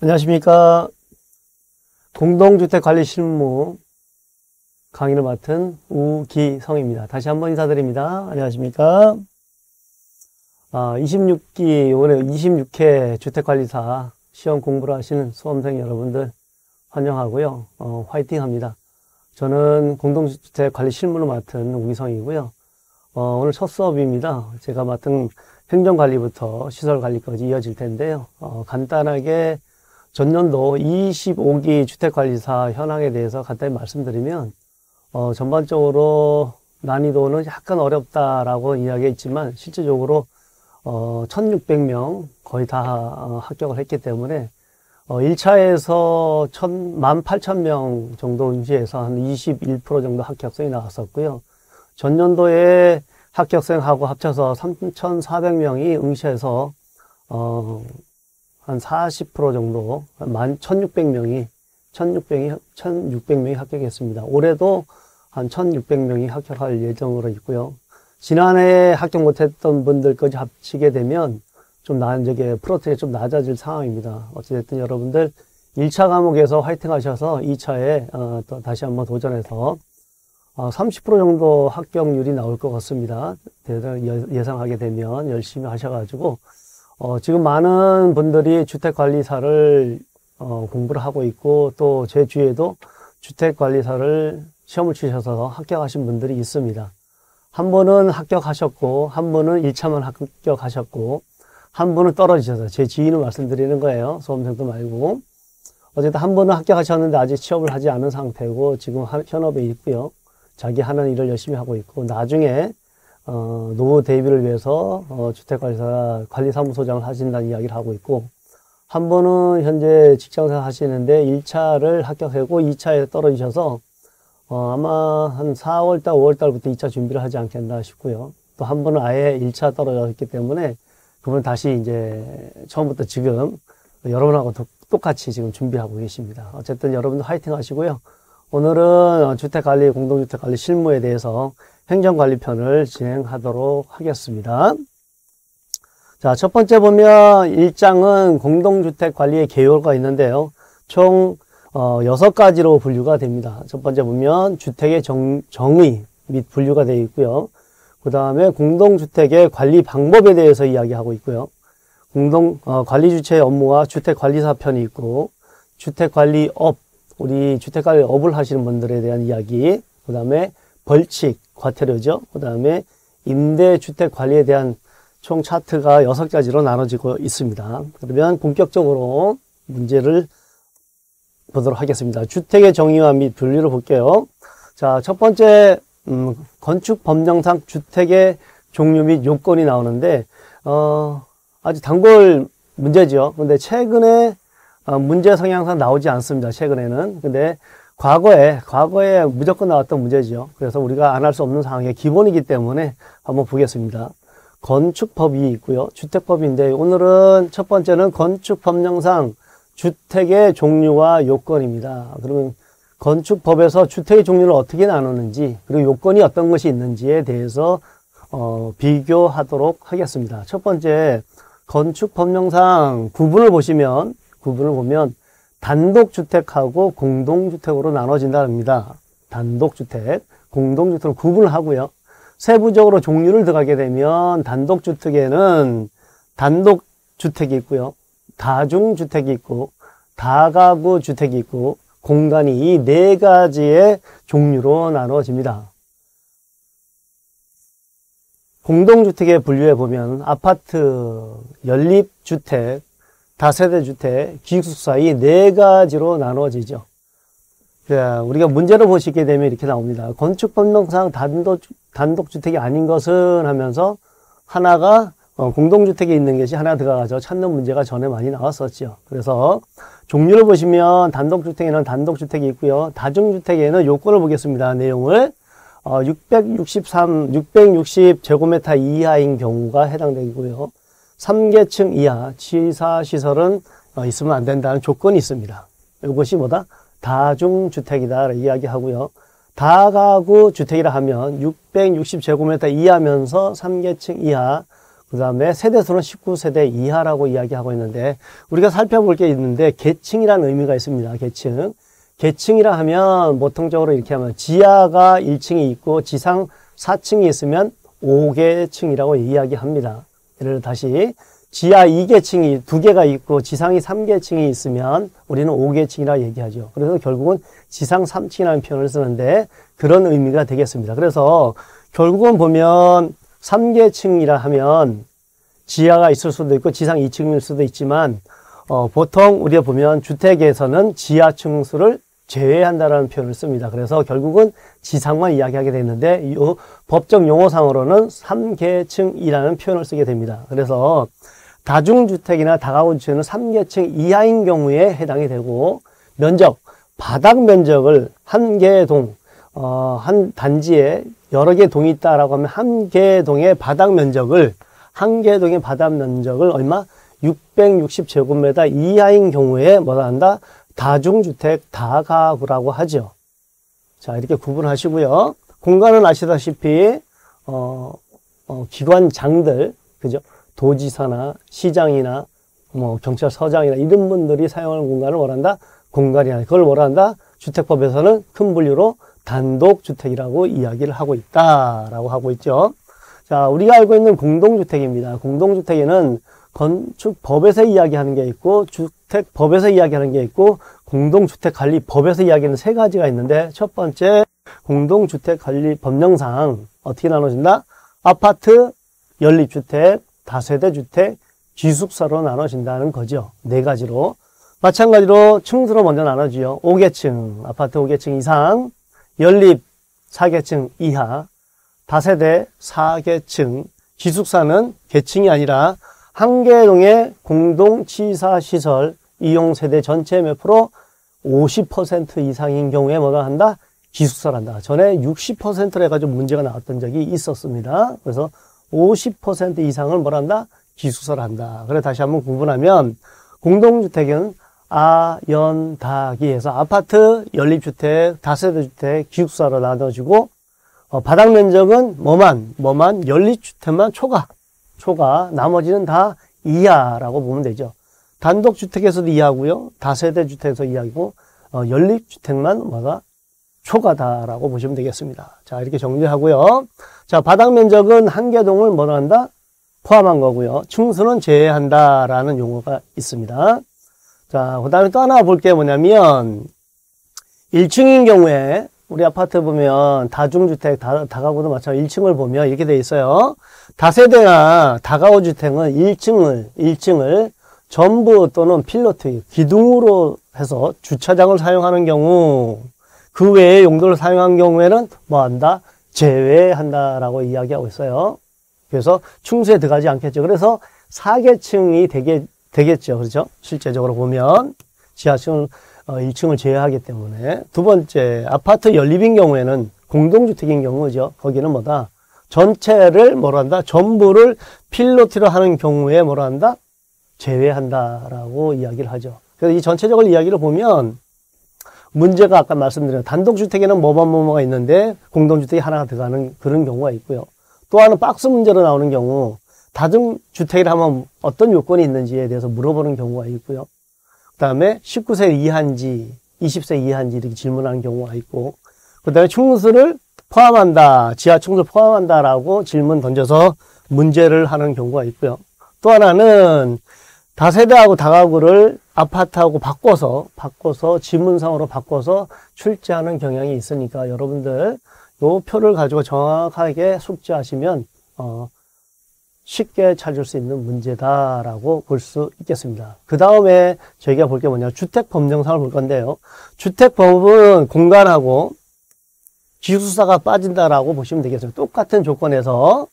안녕하십니까. 공동주택관리실무 강의를 맡은 우기성입니다. 다시 한번 인사드립니다. 안녕하십니까. 26기, 올해 26회 주택관리사 시험 공부를 하시는 수험생 여러분들 환영하고요. 화이팅 합니다. 저는 공동주택관리실무를 맡은 우기성이고요. 오늘 첫 수업입니다. 제가 맡은 행정관리부터 시설관리까지 이어질 텐데요. 간단하게 전년도 25기 주택관리사 현황에 대해서 간단히 말씀드리면, 전반적으로 난이도는 약간 어렵다라고 이야기했지만, 실질적으로, 1600명 거의 다 합격을 했기 때문에, 1차에서 18,000명 정도 응시해서 한 21% 정도 합격생이 나왔었고요. 전년도에 합격생하고 합쳐서 3,400명이 응시해서, 한 40% 정도, 1,600명이 합격했습니다. 올해도 한 1,600명이 합격할 예정으로 있고요. 지난해 합격 못했던 분들까지 합치게 되면 저게 프로트가 좀 낮아질 상황입니다. 어찌됐든 여러분들 1차 과목에서 화이팅 하셔서 2차에 또 다시 한번 도전해서 30% 정도 합격률이 나올 것 같습니다. 예상하게 되면 열심히 하셔가지고 지금 많은 분들이 주택관리사를 공부를 하고 있고, 또 제 주위에도 주택관리사를 시험을 치셔서 합격하신 분들이 있습니다. 한 분은 합격하셨고, 한 분은 1차만 합격하셨고, 한 분은 떨어지셔서, 제 지인을 말씀드리는 거예요. 수험생도 말고. 어쨌든 한 분은 합격하셨는데 아직 취업을 하지 않은 상태고, 지금 현업에 있고요. 자기 하는 일을 열심히 하고 있고, 나중에 노후 대비를 위해서 주택관리사 관리사무소장을 하신다는 이야기를 하고 있고, 한 분은 현재 직장생활 하시는데 1차를 합격하고 2차에 떨어지셔서 아마 한 4월달, 5월달부터 2차 준비를 하지 않겠나 싶고요. 또 한 분은 아예 1차 떨어졌기 때문에 그분은 다시 이제 처음부터 지금 여러분하고 똑같이 지금 준비하고 계십니다. 어쨌든 여러분들 화이팅 하시고요. 오늘은 주택관리, 공동주택관리 실무에 대해서 행정관리편을 진행하도록 하겠습니다. 자, 첫 번째 보면 1장은 공동주택관리의 개요가 있는데요. 총 6가지로 분류가 됩니다. 첫 번째 보면 주택의 정의 및 분류가 되어 있고요. 그 다음에 공동주택의 관리 방법에 대해서 이야기하고 있고요. 관리주체의 업무와 주택관리사 편이 있고, 주택관리업, 우리 주택관리업을 하시는 분들에 대한 이야기, 그 다음에 벌칙, 과태료죠. 그 다음에 임대주택관리에 대한 총 차트가 6가지로 나눠지고 있습니다. 그러면 본격적으로 문제를 보도록 하겠습니다. 주택의 정의와 및 분류를 볼게요. 자, 첫 번째 건축법령상 주택의 종류 및 요건이 나오는데 아주 단골 문제죠. 근데 최근에 문제 성향상 나오지 않습니다. 최근에는. 근데 과거에 무조건 나왔던 문제죠. 그래서 우리가 안 할 수 없는 상황의 기본이기 때문에 한번 보겠습니다. 건축법이 있고요. 주택법인데 오늘은 첫 번째는 건축법령상 주택의 종류와 요건입니다. 그러면 건축법에서 주택의 종류를 어떻게 나누는지, 그리고 요건이 어떤 것이 있는지에 대해서 비교하도록 하겠습니다. 첫 번째, 건축법령상 구분을 보면 단독주택하고 공동주택으로 나눠진답니다. 단독주택, 공동주택으로 구분을 하고요. 세부적으로 종류를 들어가게 되면 단독주택에는 단독주택이 있고요. 다중주택이 있고, 다가구주택이 있고, 공간이 이 4가지의 종류로 나눠집니다. 공동주택의 분류에 보면 아파트, 연립주택, 다세대주택, 기숙사 이 4가지로 나눠지죠. 우리가 문제를 보시게 되면 이렇게 나옵니다. 건축법령상 단독주택이 아닌 것은 하면서 하나가 공동주택에 있는 것이 하나 들어가서 찾는 문제가 전에 많이 나왔었죠. 그래서 종류를 보시면 단독주택에는 단독주택이 있고요. 다중주택에는 요건을 보겠습니다. 내용을 660제곱미터 이하인 경우가 해당되고요. 3계층 이하 취사시설은 있으면 안 된다는 조건이 있습니다. 이것이 뭐다? 다중주택이다 이야기하고요. 다가구 주택이라 하면 660제곱미터 이하면서 3계층 이하, 그 다음에 세대수는 19세대 이하라고 이야기하고 있는데, 우리가 살펴볼 게 있는데 계층이라는 의미가 있습니다. 계층. 계층이라 하면 보통적으로 이렇게 하면 지하가 1층이 있고 지상 4층이 있으면 5계층이라고 이야기합니다. 예를 들어 다시 지하 2계층이 2개가 있고 지상이 3계층이 있으면 우리는 5계층이라고 얘기하죠. 그래서 결국은 지상 3층이라는 표현을 쓰는데 그런 의미가 되겠습니다. 그래서 결국은 보면 3계층이라 하면 지하가 있을 수도 있고 지상 2층일 수도 있지만 보통 우리가 보면 주택에서는 지하층수를 제외한다라는 표현을 씁니다. 그래서 결국은 지상만 이야기하게 되는데 이 법적 용어상으로는 3계층이라는 표현을 쓰게 됩니다. 그래서 다중주택이나 다가구 주택은 3계층 이하인 경우에 해당이 되고, 면적, 바닥 면적을 한 개의 동, 한 단지에 여러 개 동이 있다라고 하면 한 개의 동의 바닥 면적을 얼마? 660제곱미터 이하인 경우에 뭐라 한다? 다중주택, 다가구라고 하죠. 자, 이렇게 구분하시고요. 공간은 아시다시피, 기관장들, 그죠? 도지사나 시장이나 경찰서장이나 이런 분들이 사용하는 공간을 뭐란다? 공간이야. 그걸 뭐란다? 주택법에서는 큰 분류로 단독주택이라고 이야기를 하고 있다라고 하고 있죠. 자, 우리가 알고 있는 공동주택입니다. 공동주택에는 건축법에서 이야기하는 게 있고 주택법에서 이야기하는 게 있고 공동주택관리법에서 이야기하는 세 가지가 있는데, 첫 번째 공동주택관리법령상 어떻게 나눠진다? 아파트, 연립주택, 다세대주택, 기숙사로 나눠진다는 거죠. 네 가지로. 마찬가지로 층수로 먼저 나눠지요. 5계층, 아파트 5계층 이상, 연립 4계층 이하, 다세대 4계층, 기숙사는 계층이 아니라 한 개의 동의 공동치사시설 이용세대 전체 몇 프로? 50% 이상인 경우에 뭐가 한다? 기숙사를 한다. 전에 60%로 해가지고 문제가 나왔던 적이 있었습니다. 그래서 50% 이상을 뭘 한다? 기숙사를 한다. 그래 다시 한번 구분하면 공동주택은 아, 연, 다기 해서 아파트, 연립주택, 다세대주택, 기숙사로 나눠지고 바닥 면적은 뭐만 연립주택만 초과, 나머지는 다 이하라고 보면 되죠. 단독주택에서도 이하고요, 다세대주택에서 이하고 연립주택만 뭐가 초과다라고 보시면 되겠습니다. 자, 이렇게 정리하고요. 자, 바닥 면적은 한 개 동을 뭐라 한다? 포함한 거고요. 층수는 제외한다라는 용어가 있습니다. 자, 그 다음에 또 하나 볼 게 뭐냐면 1층인 경우에 우리 아파트 보면 다중주택, 다가구도 마찬가지로 1층을 보면 이렇게 돼 있어요. 다세대나 다가구 주택은 1층을 전부 또는 필로트, 기둥으로 해서 주차장을 사용하는 경우, 그 외의 용도를 사용한 경우에는 뭐 한다? 제외한다라고 이야기하고 있어요. 그래서 층수에 들어가지 않겠죠. 그래서 4계층이 되겠죠. 그렇죠? 실제적으로 보면 지하층을 1층을 제외하기 때문에. 두 번째, 아파트 연립인 경우에는 공동주택인 경우죠. 거기는 뭐다? 전체를 뭐라 한다? 전부를 필로티로 하는 경우에 뭐라 한다? 제외한다라고 이야기를 하죠. 그래서 이 전체적인 이야기를 보면 문제가 아까 말씀드린 단독주택에는 뭐가 있는데 공동주택이 하나가 들어가는 그런 경우가 있고요. 또 하나는 박스 문제로 나오는 경우 다중주택이라 하면 어떤 요건이 있는지에 대해서 물어보는 경우가 있고요. 그 다음에 19세 이하인지 20세 이하인지 이렇게 질문하는 경우가 있고, 그 다음에 층수를 포함한다, 지하층수를 포함한다라고 질문 던져서 문제를 하는 경우가 있고요. 또 하나는 다세대하고 다가구를 아파트하고 바꿔서 지문상으로 바꿔서 출제하는 경향이 있으니까 여러분들 요 표를 가지고 정확하게 숙지하시면 쉽게 찾을 수 있는 문제다라고 볼 수 있겠습니다. 그 다음에 저희가 볼 게 뭐냐, 주택법령상을 볼 건데요. 주택법은 공간하고 기숙사가 빠진다라고 보시면 되겠습니다. 똑같은 조건에서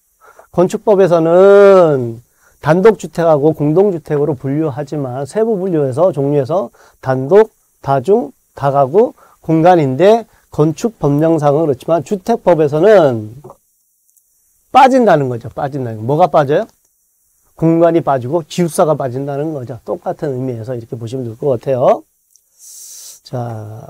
건축법에서는 단독주택하고 공동주택으로 분류하지만 세부 분류해서 종류에서 단독, 다중, 다가구, 공간인데 건축법령상은 그렇지만 주택법에서는 빠진다는 거죠. 빠진다는 거. 뭐가 빠져요? 공간이 빠지고 기숙사가 빠진다는 거죠. 똑같은 의미에서 이렇게 보시면 될 것 같아요. 자,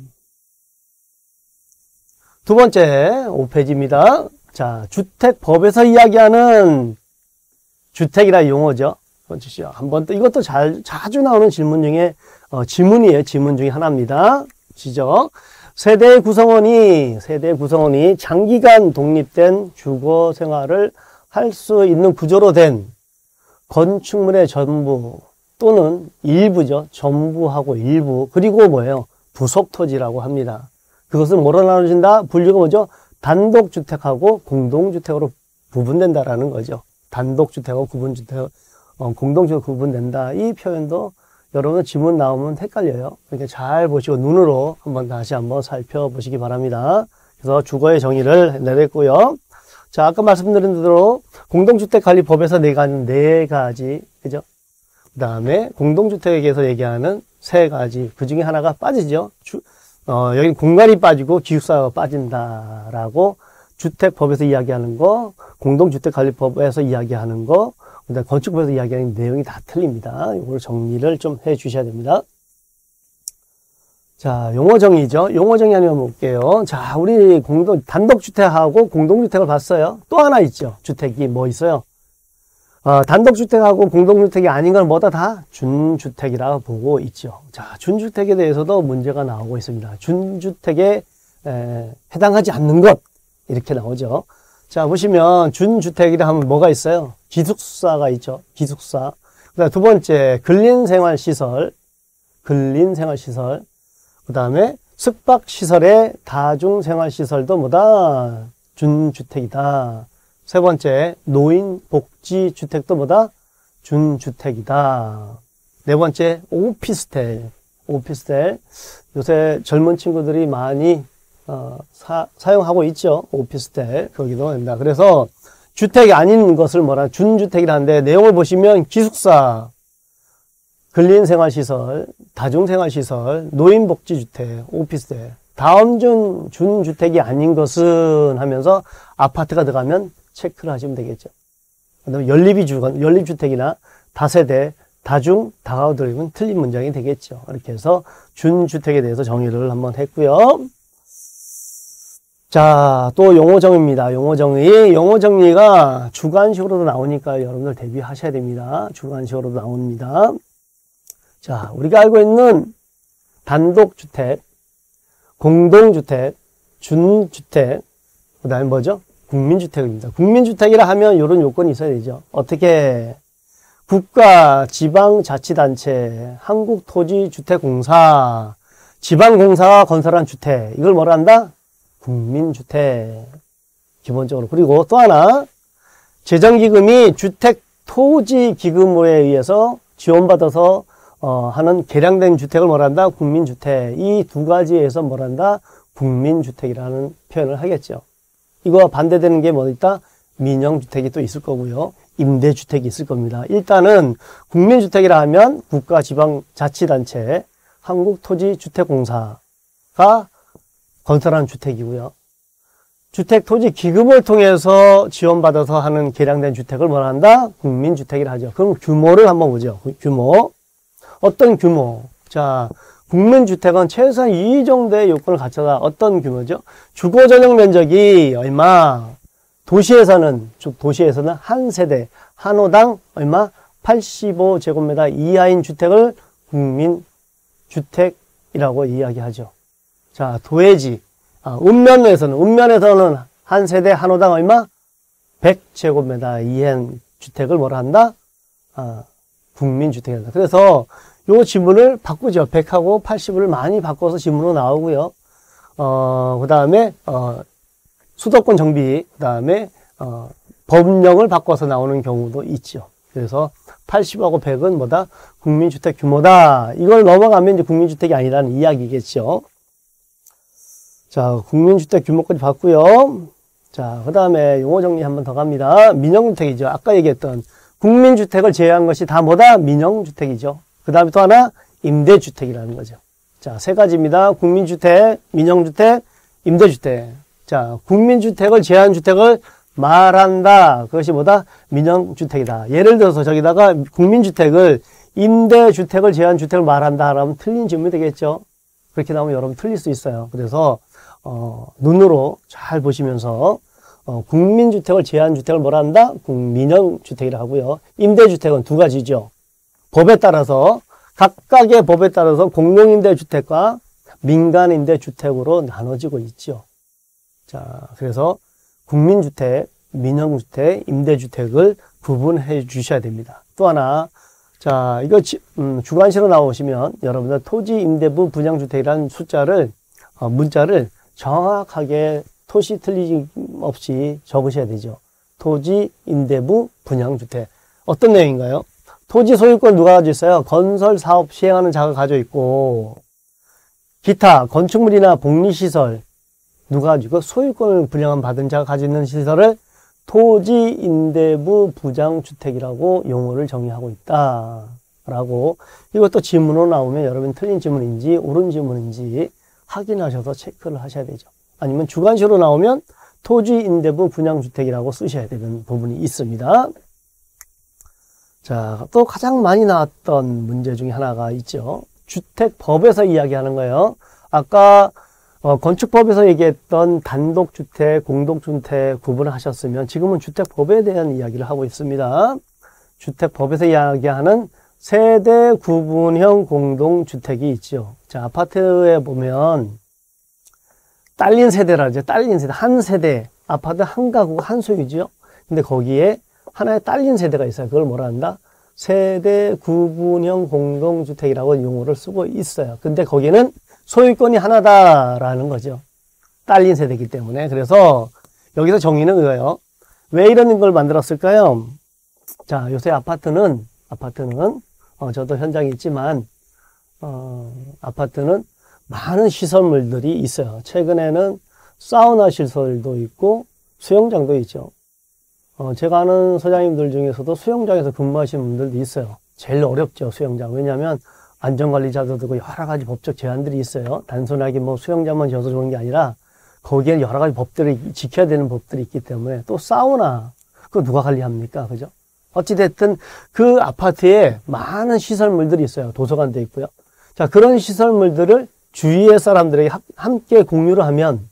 두 번째 5페이지입니다. 자, 주택법에서 이야기하는 주택이라 용어죠. 한번 또 이것도 자주 나오는 질문 중에 지문이에요. 지문 중에 하나입니다. 보시죠. 세대 구성원이 장기간 독립된 주거 생활을 할 수 있는 구조로 된 건축물의 전부 또는 일부죠. 전부하고 일부 그리고 뭐예요? 부속 토지라고 합니다. 그것은 뭐로 나눠진다? 분류가 뭐죠? 단독주택하고 공동주택으로 구분된다라는 거죠. 단독주택하고 공동주택으로 구분된다. 이 표현도 여러분 지문 나오면 헷갈려요. 그러니까 잘 보시고 눈으로 다시 한번 살펴보시기 바랍니다. 그래서 주거의 정의를 내렸고요. 자, 아까 말씀드린 대로 공동주택관리법에서 네 가지, 그죠? 그 다음에 공동주택에서 얘기하는 세 가지, 그 중에 하나가 빠지죠. 여기 공간이 빠지고 기숙사가 빠진다라고 주택법에서 이야기하는 거, 공동주택관리법에서 이야기하는 거, 그다음에 건축법에서 이야기하는 내용이 다 틀립니다. 이걸 정리를 좀 해 주셔야 됩니다. 자, 용어 정의죠. 용어 정의 한번 볼게요. 자, 우리 단독주택하고 공동주택을 봤어요. 또 하나 있죠. 주택이 뭐 있어요? 단독주택하고 공동주택이 아닌 건 뭐다? 다 준주택이라고 보고 있죠. 자, 준주택에 대해서도 문제가 나오고 있습니다. 준주택에 해당하지 않는 것. 이렇게 나오죠. 자, 보시면 준주택이라 하면 뭐가 있어요? 기숙사가 있죠. 기숙사. 그다음 두 번째, 근린생활시설. 그 다음에 숙박시설의 다중생활시설도 뭐다? 준주택이다. 세 번째, 노인복지주택도 뭐다? 준주택이다. 네 번째, 오피스텔. 요새 젊은 친구들이 많이 사용하고 있죠. 오피스텔. 거기도 됩니다. 그래서 주택이 아닌 것을 준주택이라는데 내용을 보시면 기숙사, 근린생활시설, 다중생활시설, 노인복지주택, 오피스텔. 다음 준주택이 아닌 것은 하면서 아파트가 들어가면 체크를 하시면 되겠죠. 그다음에 연립주택이나 다세대, 다가구 들어가면 틀린 문장이 되겠죠. 이렇게 해서 준주택에 대해서 정의를 한번 했고요. 자, 또 용어정의입니다. 용어정의가 주관식으로도 나오니까 여러분들 대비하셔야 됩니다. 주관식으로도 나옵니다. 자, 우리가 알고 있는 단독주택, 공동주택, 준주택, 그 다음에 뭐죠? 국민주택입니다. 국민주택이라 하면 이런 요건이 있어야 되죠. 어떻게? 국가, 지방자치단체, 한국토지주택공사, 지방공사가 건설한 주택, 이걸 뭐라 한다? 국민주택. 기본적으로. 그리고 또 하나, 재정기금이 주택토지기금에 의해서 지원받아서 하는 개량된 주택을 뭐라 한다? 국민주택. 이 두 가지에서 뭐라 한다? 국민주택이라는 표현을 하겠죠. 이거와 반대되는 게 뭐 있다? 민영주택이 또 있을 거고요. 임대주택이 있을 겁니다. 일단은 국민주택이라 하면 국가, 지방, 자치단체, 한국토지주택공사가 건설한 주택이고요. 주택토지기금을 통해서 지원받아서 하는 개량된 주택을 뭐라 한다? 국민주택이라 하죠. 그럼 규모를 한번 보죠. 규모. 어떤 규모? 자, 국민주택은 최소한 이 정도의 요건을 갖춰다. 어떤 규모죠? 주거 전용 면적이 얼마? 도시에서는 한 세대, 한 호당 얼마? 85제곱미터 이하인 주택을 국민주택이라고 이야기하죠. 자, 도해지. 읍면에서는 한 세대, 한 호당 얼마? 100제곱미터 이하인 주택을 뭐라 한다? 국민주택이다. 그래서 요 지문을 바꾸죠. 100하고 80을 많이 바꿔서 지문으로 나오고요. 그 다음에, 수도권 정비, 그 다음에, 법령을 바꿔서 나오는 경우도 있죠. 그래서 80하고 100은 뭐다? 국민주택 규모다. 이걸 넘어가면 이제 국민주택이 아니라는 이야기겠죠. 자, 국민주택 규모까지 봤고요. 자, 그 다음에 용어 정리 한번 더 갑니다. 민영주택이죠. 아까 얘기했던 국민주택을 제외한 것이 다 뭐다? 민영주택이죠. 그 다음에 또 하나, 임대주택이라는 거죠. 자, 세 가지입니다. 국민주택, 민영주택, 임대주택. 자, 국민주택을 제외한 주택을 말한다. 그것이 뭐다? 민영주택이다. 예를 들어서 저기다가 국민주택을 임대주택을 제외한 주택을 말한다 하면 틀린 질문이 되겠죠. 그렇게 나오면 여러분 틀릴 수 있어요. 그래서 눈으로 잘 보시면서 국민주택을 제한주택을 뭐라 한다? 국민형주택이라고 하고요. 임대주택은 두 가지죠. 법에 따라서 각각의 법에 따라서 공용임대주택과 민간임대주택으로 나눠지고 있죠. 자, 그래서 국민주택, 민영주택, 임대주택을 구분해 주셔야 됩니다. 또 하나, 자, 이거 주관식으로 나오시면 여러분들 토지임대부 분양주택이라는 문자를 정확하게 토시 틀리지 없이 적으셔야 되죠. 토지임대부 분양주택. 어떤 내용인가요? 토지 소유권 누가 가지고 있어요? 건설 사업 시행하는 자가 가지고 있고, 기타 건축물이나 복리시설 누가 가지고 소유권을 분양한 받은 자가 가지고 있는 시설을 토지임대부 부장주택이라고 용어를 정의하고 있다라고. 이것도 지문으로 나오면 여러분 틀린 지문인지 옳은 지문인지 확인하셔서 체크를 하셔야 되죠. 아니면 주관식으로 나오면 토지임대부 분양주택이라고 쓰셔야 되는 부분이 있습니다. 자, 또 가장 많이 나왔던 문제 중에 하나가 있죠. 주택법에서 이야기하는 거예요. 아까 건축법에서 얘기했던 단독주택, 공동주택 구분하셨으면 지금은 주택법에 대한 이야기를 하고 있습니다. 주택법에서 이야기하는 세대 구분형 공동주택이 있죠. 자, 아파트에 보면 딸린 세대라 그러죠. 딸린 세대. 한 세대. 아파트 한 가구가 한 소유죠. 근데 거기에 하나의 딸린 세대가 있어요. 그걸 뭐라 한다? 세대 구분형 공동주택이라고 용어를 쓰고 있어요. 근데 거기는 소유권이 하나다라는 거죠. 딸린 세대이기 때문에. 그래서 여기서 정의는 이거예요. 왜 이런 걸 만들었을까요? 자, 요새 아파트는 저도 현장에 있지만 아파트는 많은 시설물들이 있어요. 최근에는 사우나 시설도 있고 수영장도 있죠. 제가 아는 소장님들 중에서도 수영장에서 근무하시는 분들도 있어요. 제일 어렵죠, 수영장. 왜냐하면 안전관리자도 되고 여러 가지 법적 제한들이 있어요. 단순하게 뭐 수영장만 지어서 좋은 게 아니라 거기에 여러 가지 법들이 지켜야 되는 법들이 있기 때문에. 또 사우나, 그거 누가 관리합니까? 그죠? 어찌됐든 그 아파트에 많은 시설물들이 있어요. 도서관도 있고요. 자, 그런 시설물들을 주위의 사람들에게 함께 공유를 하면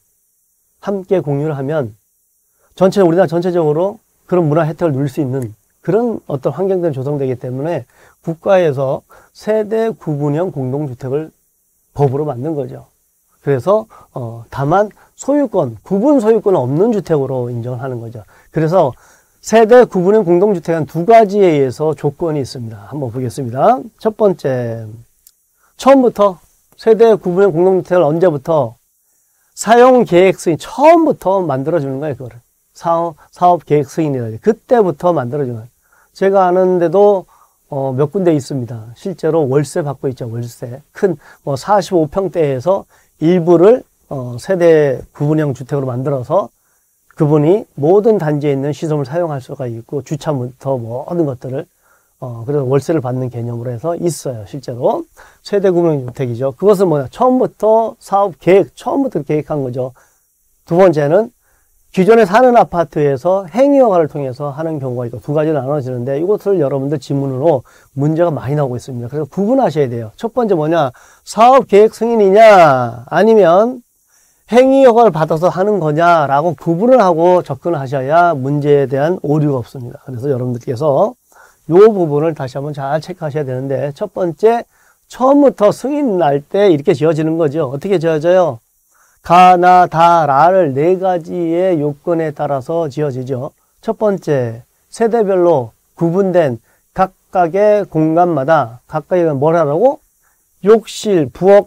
우리나라 전체적으로 그런 문화 혜택을 누릴 수 있는 그런 어떤 환경들이 조성되기 때문에 국가에서 세대 구분형 공동주택을 법으로 만든 거죠. 그래서 다만 구분 소유권은 없는 주택으로 인정하는 거죠. 그래서 세대 구분형 공동주택은 두 가지에 의해서 조건이 있습니다. 한번 보겠습니다. 첫 번째, 처음부터 세대 구분형 공동주택을 언제부터? 사용 계획 승인, 처음부터 만들어주는 거예요, 그거를. 사업 계획 승인이라고. 그때부터 만들어주는 거예요. 제가 아는데도 몇 군데 있습니다. 실제로 월세 받고 있죠, 월세. 큰 45평대에서 일부를 세대 구분형 주택으로 만들어서 그분이 모든 단지에 있는 시설을 사용할 수가 있고 주차부터 모든 것들을 그래서 월세를 받는 개념으로 해서 있어요. 실제로 세대 구분형 주택이죠. 그것은 뭐냐? 처음부터 사업 계획, 처음부터 계획한 거죠. 두 번째는 기존에 사는 아파트에서 행위허가를 통해서 하는 경우가 있고 두 가지로 나눠지는데 이것을 여러분들 지문으로 문제가 많이 나오고 있습니다. 그래서 구분하셔야 돼요. 첫 번째 뭐냐? 사업 계획 승인이냐 아니면 행위허가를 받아서 하는 거냐라고 구분을 하고 접근을 하셔야 문제에 대한 오류가 없습니다. 그래서 여러분들께서 이 부분을 다시 한번 잘 체크하셔야 되는데, 첫 번째, 처음부터 승인 날 때 이렇게 지어지는 거죠. 어떻게 지어져요? 가, 나, 다, 라를 네 가지의 요건에 따라서 지어지죠. 첫 번째, 세대별로 구분된 각각의 공간마다 각각의 뭘 하라고? 욕실, 부엌,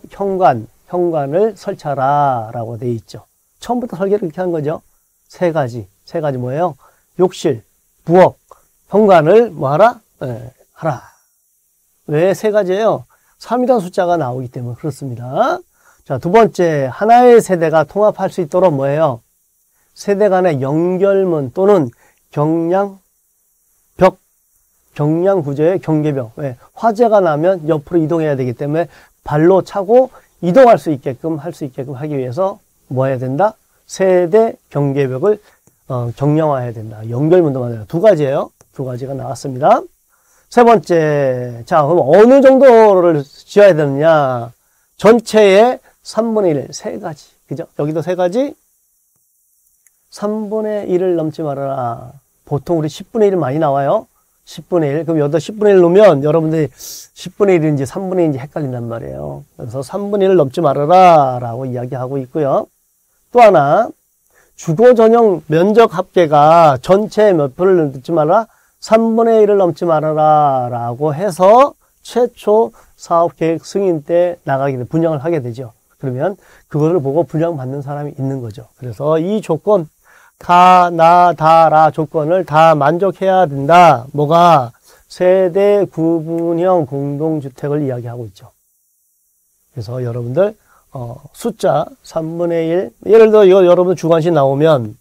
현관을 설치하라 라고 돼 있죠. 처음부터 설계를 이렇게 한 거죠. 세 가지 뭐예요? 욕실, 부엌, 현관을 뭐 하라? 하라. 왜 세 가지예요? 3이라는 숫자가 나오기 때문에 그렇습니다. 자, 두 번째, 하나의 세대가 통합할 수 있도록 뭐예요? 세대 간의 연결문 또는 경량 구조의 경계벽. 왜? 화재가 나면 옆으로 이동해야 되기 때문에 발로 차고 이동할 수 있게끔 하기 위해서 뭐 해야 된다? 세대 경계벽을 경량화해야 된다. 연결문도 만들어야. 두 가지예요. 두 가지가 나왔습니다. 세 번째, 자, 그럼 어느 정도를 지어야 되느냐? 전체의 3분의 1, 세 가지. 그죠? 여기도 세 가지, 3분의 1을 넘지 말아라. 보통 우리 10분의 1은 많이 나와요. 10분의 1. 그럼 여기다 10분의 1 놓으면 여러분들이 10분의 1인지 3분의 1인지 헷갈린단 말이에요. 그래서 3분의 1을 넘지 말아라 라고 이야기하고 있고요. 또 하나, 주거 전용 면적 합계가 전체 몇 표를 넘지 말아라? 3분의 1을 넘지 말아라 라고 해서 최초 사업계획 승인 때 나가게 돼, 분양을 하게 되죠. 그러면 그거를 보고 분양받는 사람이 있는 거죠. 그래서 이 조건, 가, 나, 다라 조건을 다 만족해야 된다. 뭐가? 세대 구분형 공동주택을 이야기하고 있죠. 그래서 여러분들 숫자 3분의 1, 예를 들어 이거 여러분 주관식 나오면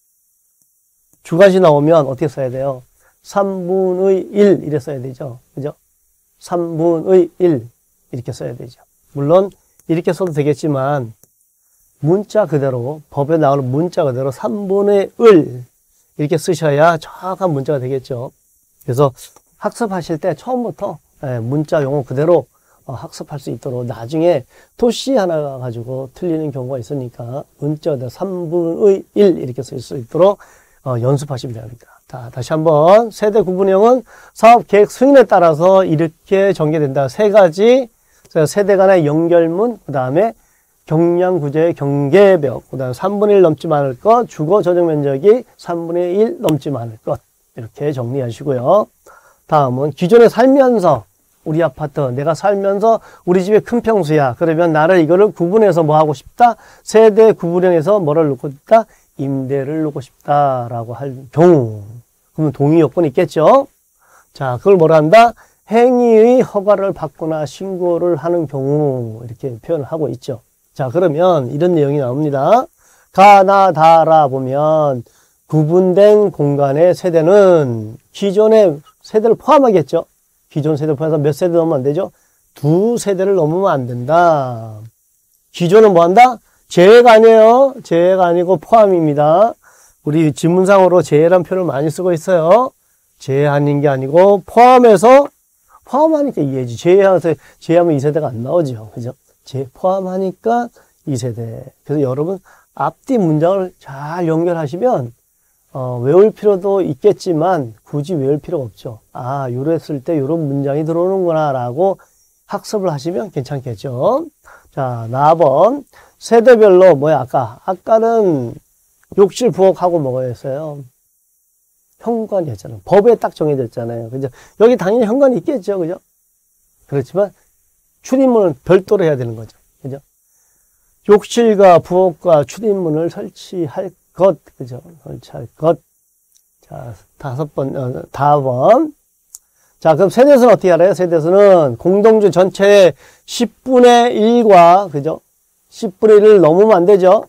어떻게 써야 돼요? 3분의 1 이렇게 써야 되죠. 그죠? 3분의 1 이렇게 써야 되죠. 물론 이렇게 써도 되겠지만 문자 그대로, 법에 나오는 문자 그대로 3분의 1 이렇게 쓰셔야 정확한 문자가 되겠죠. 그래서 학습하실 때 처음부터 문자 용어 그대로 학습할 수 있도록, 나중에 토시 하나 가지고 틀리는 경우가 있으니까 문자 그대로 3분의 1 이렇게 쓸 수 있도록 연습하시면 됩니다. 자, 다시 한번 세대 구분형은 사업계획 승인에 따라서 이렇게 전개된다. 세 가지 세대 간의 연결문, 그 다음에 경량구조의 경계벽, 그 다음에 3분의 1 넘지 않을 것, 주거 전용 면적이 3분의 1 넘지 않을 것, 이렇게 정리하시고요. 다음은 기존에 살면서, 우리 아파트, 내가 살면서 우리 집에 큰 평수야. 그러면 나를 이거를 구분해서 뭐 하고 싶다? 세대 구분형에서 뭐를 놓고 싶다? 임대를 놓고 싶다라고 할 경우. 그러면 동의 요건이 있겠죠? 자, 그걸 뭐라 한다? 행위의 허가를 받거나 신고를 하는 경우, 이렇게 표현을 하고 있죠. 자, 그러면 이런 내용이 나옵니다. 가, 나, 다라 보면 구분된 공간의 세대는 기존의 세대를 포함하겠죠. 기존 세대를 포함해서 몇 세대 넘으면 안 되죠? 2세대를 넘으면 안 된다. 기존은 뭐 한다? 제외가 아니에요. 제외가 아니고 포함입니다. 우리 지문상으로 제외란 표현을 많이 쓰고 있어요. 제외하는 게 아니고 포함해서, 포함하니까 이해지. 제외하면 2세대가 안 나오죠. 그죠? 포함하니까 2세대. 그래서 여러분 앞뒤 문장을 잘 연결하시면 외울 필요도 있겠지만 굳이 외울 필요가 없죠. 아, 요랬을 때 요런 문장이 들어오는구나 라고 학습을 하시면 괜찮겠죠. 자, 4번 세대별로 뭐야, 아까는 욕실 부엌하고 뭐였어요? 현관이었잖아요. 법에 딱 정해졌잖아요. 그죠? 여기 당연히 현관이 있겠죠. 그죠? 그렇지만 출입문은 별도로 해야 되는 거죠. 그죠? 욕실과 부엌과 출입문을 설치할 것. 그죠? 설치할 것. 자, 4번. 자, 그럼 세대수는 어떻게 알아요? 세대수는 공동주 전체의 10분의 1과, 그죠? 10분의 1을 넘으면 안 되죠?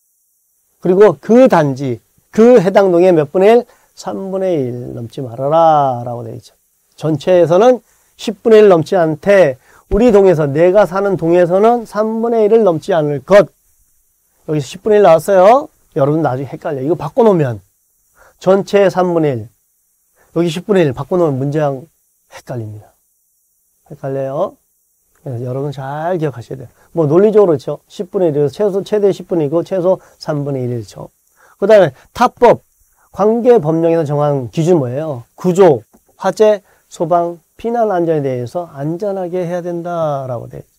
그리고 그 단지, 그 해당 동의 몇 분의 1? 3분의 1 넘지 말아라. 라고 되어 있죠. 전체에서는 10분의 1 넘지 않되, 우리 동에서, 내가 사는 동에서는 3분의 1을 넘지 않을 것. 여기서 10분의 1 나왔어요. 여러분 나중에 헷갈려. 이거 바꿔놓으면 전체의 3분의 1. 여기 10분의 1 바꿔놓으면 문장 헷갈립니다. 헷갈려요. 그래서 여러분 잘 기억하셔야 돼요. 뭐 논리적으로 그렇죠. 10분의 1이고 최대 10분이고 최소 3분의 1이죠. 그 다음에 타법, 관계법령에서 정한 기준 뭐예요? 구조, 화재, 소방, 피난 안전에 대해서 안전하게 해야 된다라고 돼.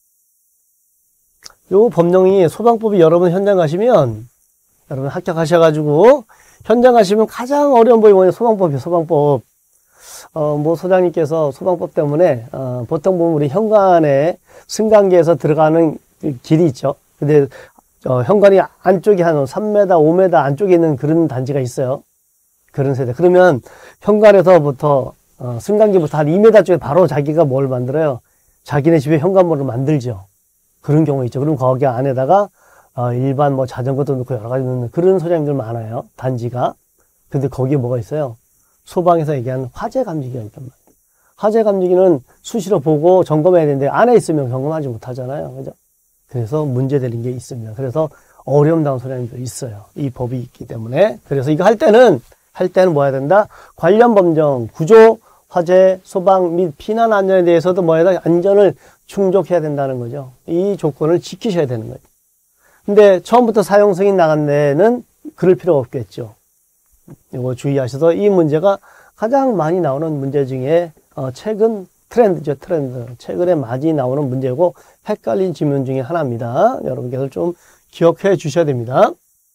요 법령이 소방법이 여러분 현장 가시면, 여러분 합격하셔가지고 현장 가시면 가장 어려운 법이 뭐냐? 소방법이에요. 소방법. 뭐 소장님께서 소방법 때문에 보통 보면 우리 현관에 승강기에서 들어가는 길이 있죠. 근데 현관이 안쪽에 한 3m, 5m 안쪽에 있는 그런 단지가 있어요. 그런 세대. 그러면 현관에서부터 승강기부터 한 2m 쪽에 바로 자기가 뭘 만들어요? 자기네 집에 현관문을 만들죠. 그런 경우 있죠. 그럼 거기 안에다가 일반 뭐 자전거도 넣고 여러 가지 넣는 그런 소장님들 많아요. 단지가. 근데 거기에 뭐가 있어요? 소방에서 얘기하는 화재 감지기가 있단 말이에요. 화재 감지기는 수시로 보고 점검해야 되는데 안에 있으면 점검하지 못하잖아요. 그죠? 그래서 문제되는 게 있습니다. 그래서 어려움 당한 소장님들 있어요. 이 법이 있기 때문에. 그래서 이거 할 때는 뭐 해야 된다? 관련 법령, 구조, 화재, 소방 및 피난 안전에 대해서도 뭐 해야 된다? 안전을 충족해야 된다는 거죠. 이 조건을 지키셔야 되는 거죠. 근데 처음부터 사용 승인 나간 데는 그럴 필요가 없겠죠. 이거 주의하셔서 이 문제가 가장 많이 나오는 문제 중에 최근 트렌드죠. 트렌드. 최근에 많이 나오는 문제고 헷갈린 질문 중에 하나입니다. 여러분께서 좀 기억해 주셔야 됩니다.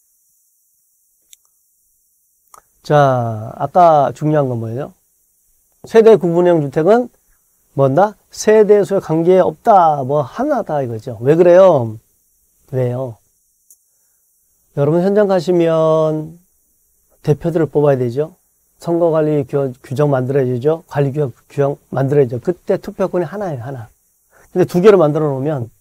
자, 아까 중요한 건 뭐예요? 세대 구분형 주택은 뭔다? 세대수에 관계 없다. 뭐 하나다 이거죠. 왜 그래요? 왜요? 여러분 현장 가시면 대표들을 뽑아야 되죠. 선거관리 규정 만들어야죠. 관리 규정 만들어야죠. 그때 투표권이 하나예요, 하나. 근데 두 개를 만들어 놓으면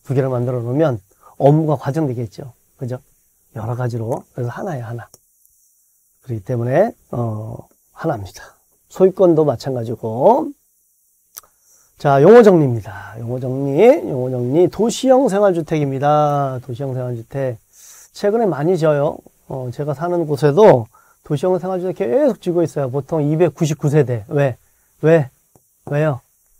업무가 과정되겠죠. 그죠? 여러 가지로. 그래서 하나예요, 하나. 그렇기 때문에, 하나입니다. 소유권도 마찬가지고. 자, 용어 정리입니다. 용어 정리. 도시형 생활주택입니다. 도시형 생활주택. 최근에 많이 져요. 제가 사는 곳에도 도시형 생활주택 계속 지고 있어요. 보통 299세대. 왜요?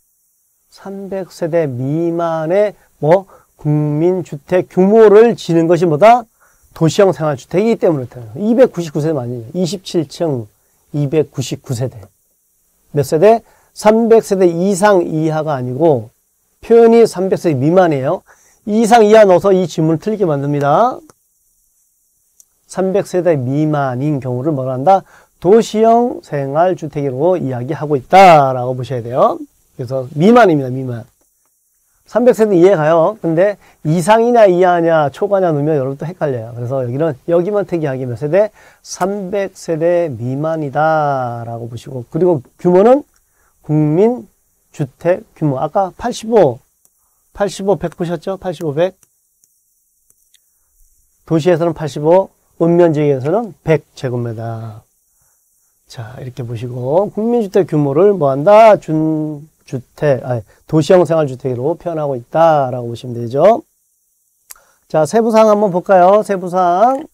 300세대 미만의 국민주택 규모를 지는 것이 뭐다? 도시형 생활주택이기 때문에 299세대 아니에요. 27층 299세대. 몇 세대? 300세대 이상 이하가 아니고 표현이 300세대 미만이에요. 이상 이하 넣어서 이 질문을 틀리게 만듭니다. 300세대 미만인 경우를 뭐라 한다? 도시형 생활주택으로 이야기하고 있다라고 보셔야 돼요. 그래서 미만입니다. 미만. 300세대 이해 가요. 근데 이상이냐 이하냐 초과냐 넣으면 여러분 또 헷갈려요. 그래서 여기만 특이하게 몇 세대? 300세대 미만이다 라고 보시고, 그리고 규모는 국민주택 규모. 아까 85, 100 보셨죠? 85, 100. 도시에서는 85, 읍면지역에서는 100제곱미터. 자, 이렇게 보시고, 국민주택 규모를 뭐 한다? 도시형 생활주택으로 표현하고 있다라고 보시면 되죠. 자, 세부사항 한번 볼까요? 세부사항.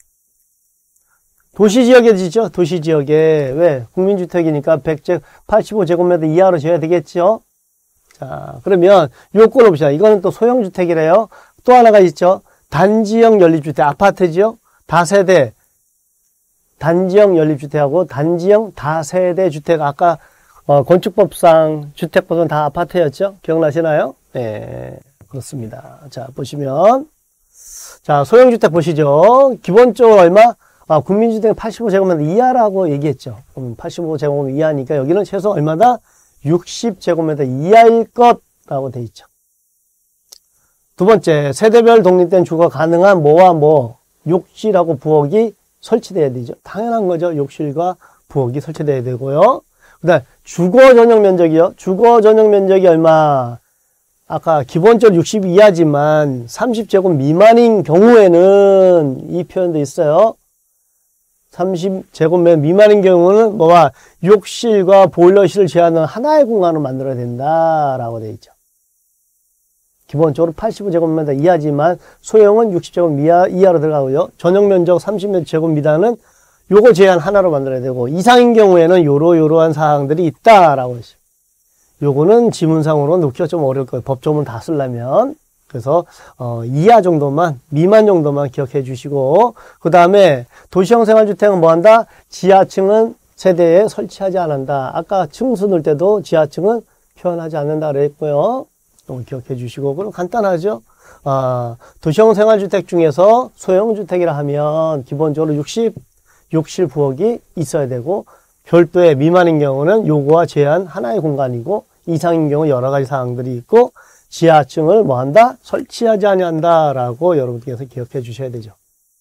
도시지역에 지죠? 도시지역에. 왜? 국민주택이니까 85제곱미터 이하로 지어야 되겠죠? 자, 그러면 요건을 봅시다. 이거는 또 소형주택이래요. 또 하나가 있죠? 단지형 연립주택, 아파트죠? 다세대. 단지형 연립주택하고 단지형 다세대 주택. 아까 건축법상 주택법은 다 아파트였죠? 기억나시나요? 네, 그렇습니다. 자, 보시면. 자, 소형주택 보시죠. 기본적으로 얼마? 국민주택은 85제곱미터 이하라고 얘기했죠. 85제곱미터 이하니까 여기는 최소 얼마다? 60제곱미터 이하일 것라고 돼 있죠. 두 번째, 세대별 독립된 주거 가능한 뭐와 뭐? 욕실하고 부엌이 설치돼야 되죠. 당연한 거죠. 욕실과 부엌이 설치돼야 되고요. 그 다음, 주거 전용 면적이요. 주거 전용 면적이 얼마? 아까 기본적으로 60 이하지만 30제곱 미만인 경우에는 이 표현도 있어요. 30제곱미터 미만인 경우는 뭐가? 욕실과 보일러실을 제한하는 하나의 공간을 만들어야 된다라고 되어 있죠. 기본적으로 85제곱미터 이하지만 소형은 60제곱 이하로 들어가고요. 전용 면적 30제곱미터는 요거 제한 하나로 만들어야 되고, 이상인 경우에는 요러한 사항들이 있다라고 했어요. 요거는 지문상으로 놓기가 좀 어려울 거예요. 법조문 다 쓰려면. 그래서 이하 정도만, 미만 정도만 기억해 주시고, 그 다음에 도시형 생활주택은 뭐 한다? 지하층은 세대에 설치하지 않는다. 아까 층수 넣을 때도 지하층은 표현하지 않는다 그랬고요. 이거 기억해 주시고, 그럼 간단하죠? 도시형 생활주택 중에서 소형주택이라 하면 기본적으로 60 욕실 부엌이 있어야 되고, 별도의 미만인 경우는 요거와 제한 하나의 공간이고, 이상인 경우 여러 가지 사항들이 있고, 지하층을 뭐 한다? 설치하지 아니한다 라고 여러분께서 기억해 주셔야 되죠.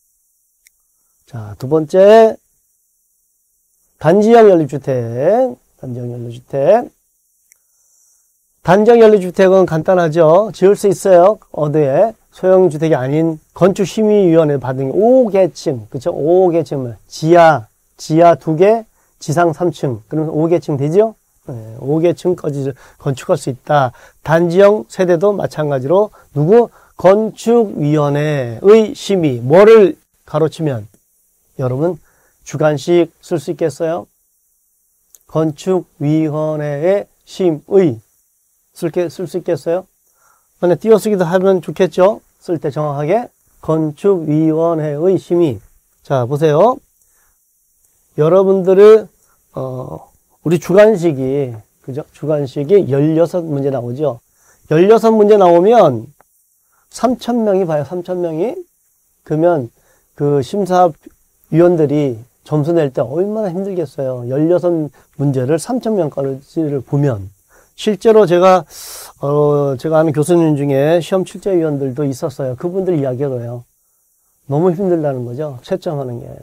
자, 두 번째, 단지형 연립주택. 단지형 연립주택은 간단하죠. 지을 수 있어요. 어디에? 소형주택이 아닌 건축심의위원회 받은 5계층, 그쵸? 5계층은 지하 2개, 지상 3층. 그러면 5계층 되죠? 네, 5계층까지 건축할 수 있다. 단지형 세대도 마찬가지로 건축위원회의 심의. 뭐를 가로치면 여러분 주관식 쓸 수 있겠어요? 건축위원회의 심의 쓸 수 있겠어요? 근데 띄어쓰기도 하면 좋겠죠? 쓸 때 정확하게 건축위원회의 심의. 자, 보세요. 여러분들의, 우리 주관식이, 그죠? 주관식이 16문제 나오죠? 16문제 나오면 3,000명이 봐요, 3,000명이. 그러면 그 심사위원들이 점수 낼 때 얼마나 힘들겠어요. 16문제를 3,000명까지를 보면. 실제로 제가 아는 교수님 중에 시험 출제위원들도 있었어요. 그분들 이야기로요. 너무 힘들다는 거죠. 채점하는 게.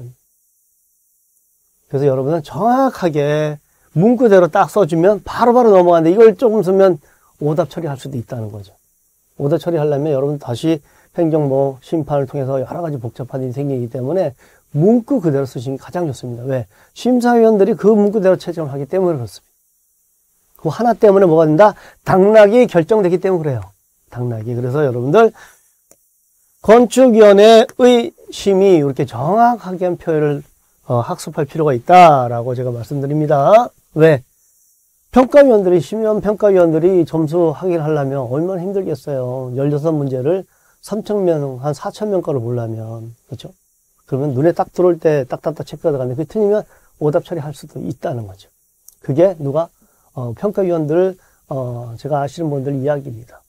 그래서 여러분은 정확하게 문구대로 딱 써주면 바로바로 넘어가는데 이걸 조금 쓰면 오답 처리할 수도 있다는 거죠. 오답 처리하려면 여러분 다시 행정부 심판을 통해서 여러 가지 복잡한 일이 생기기 때문에 문구 그대로 쓰시는 게 가장 좋습니다. 왜? 심사위원들이 그 문구대로 채점을 하기 때문에 그렇습니다. 그 하나 때문에 뭐가 된다? 당락이 결정되기 때문에 그래요. 당락이. 그래서 여러분들 건축위원회의 심의 이렇게 정확하게 한 표현을 학습할 필요가 있다라고 제가 말씀드립니다. 왜? 평가위원들이, 심의원 평가위원들이 점수 확인하려면 얼마나 힘들겠어요. 16문제를 3,000명, 한 4,000명가로 보려면. 그렇죠? 그러면 눈에 딱 들어올 때 딱딱딱 체크가 들어가면 그 틀리면 오답 처리할 수도 있다는 거죠. 그게 누가? 평가위원들, 제가 아시는 분들 이야기입니다.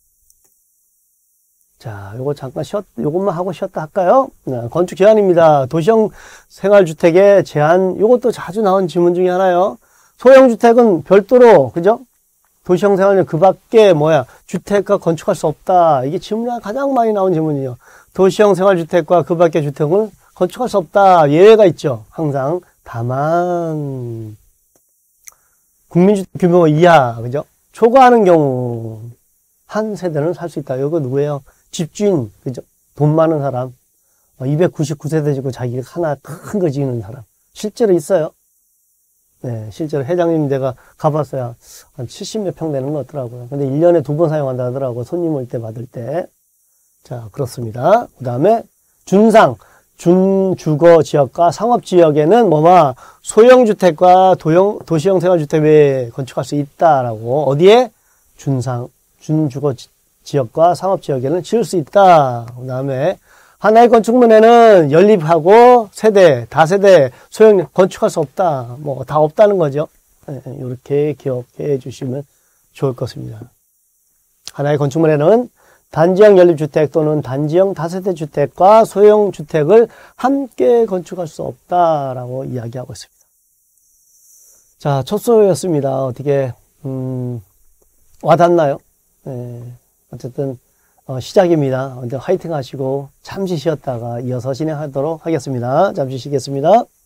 자, 요거 잠깐 요것만 하고 쉬었다 할까요? 네, 건축 제한입니다. 도시형 생활주택의 제한, 요것도 자주 나온 질문 중에 하나요. 소형주택은 별도로, 그죠? 도시형 생활은 그 밖에 주택과 건축할 수 없다. 이게 질문이 가장 많이 나온 질문이에요. 도시형 생활주택과 그 밖의 주택은 건축할 수 없다. 예외가 있죠. 항상. 다만, 국민주택 규모 이하, 그죠? 초과하는 경우, 한 세대는 살 수 있다. 이거 누구예요? 집주인, 그죠? 돈 많은 사람. 299세대 지고 자기가 하나 큰 거 지는 사람. 실제로 있어요. 네, 실제로 회장님 내가 가봤어요. 한 70몇 평 되는 거 같더라고요. 근데 1년에 2번 사용한다 하더라고요. 손님 올 때 받을 때. 자, 그렇습니다. 그 다음에 준상, 준주거 지역과 상업 지역에는 소형주택과 도시형 생활주택 외에 건축할 수 있다라고. 어디에? 준상, 준주거 지역과 상업 지역에는 지을 수 있다. 그 다음에 하나의 건축물에는 연립하고 세대, 다세대, 소형 건축할 수 없다. 다 없다는 거죠. 이렇게 기억해 주시면 좋을 것입니다. 하나의 건축물에는 단지형 연립주택 또는 단지형 다세대 주택과 소형 주택을 함께 건축할 수 없다라고 이야기하고 있습니다. 자, 첫 수업이었습니다. 어떻게 와닿나요? 네, 어쨌든 시작입니다. 화이팅 하시고 잠시 쉬었다가 이어서 진행하도록 하겠습니다. 잠시 쉬겠습니다.